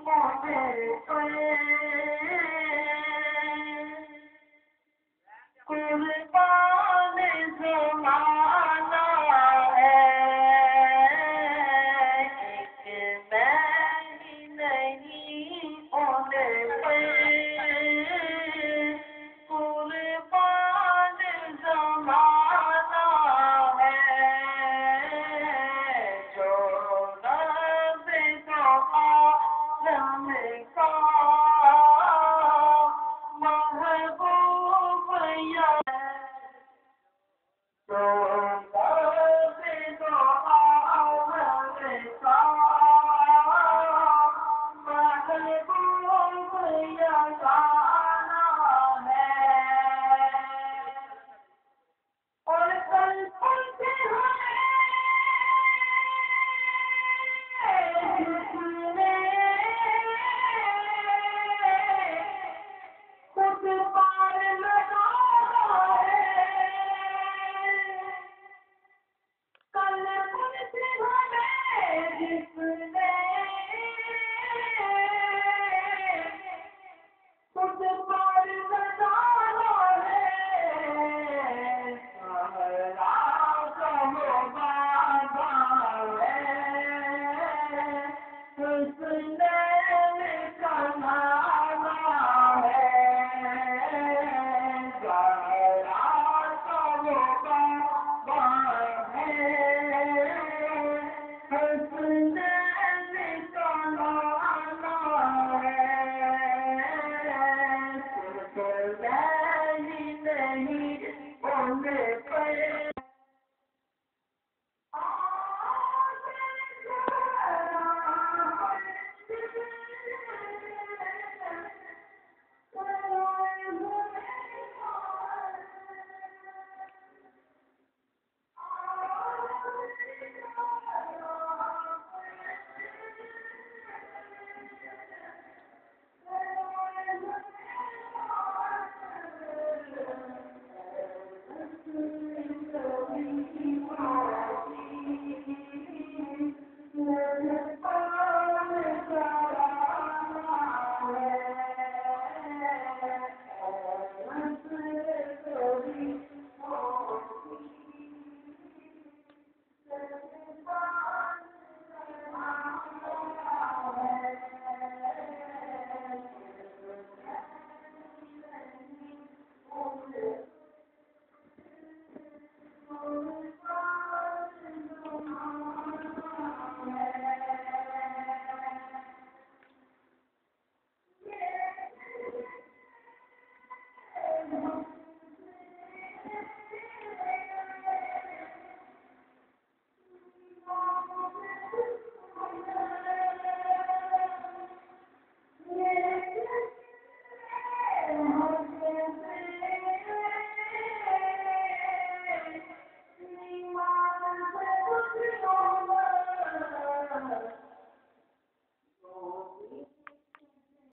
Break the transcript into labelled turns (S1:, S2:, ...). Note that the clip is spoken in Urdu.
S1: قربان زمانہ ہے، ایک میں ہی نہیں ان پہ، قربان زمانہ ہے، جو رب کو عالم کا محبوب یا تو رب کو عالم کا محبوب یا گانا ہے، اور کل پھلتے ہوئے جس نے خود پار لگانا ہے، کل پھلتے ہوئے جس نے خود پار لگانا ہے، راز و باغ ہے، حسن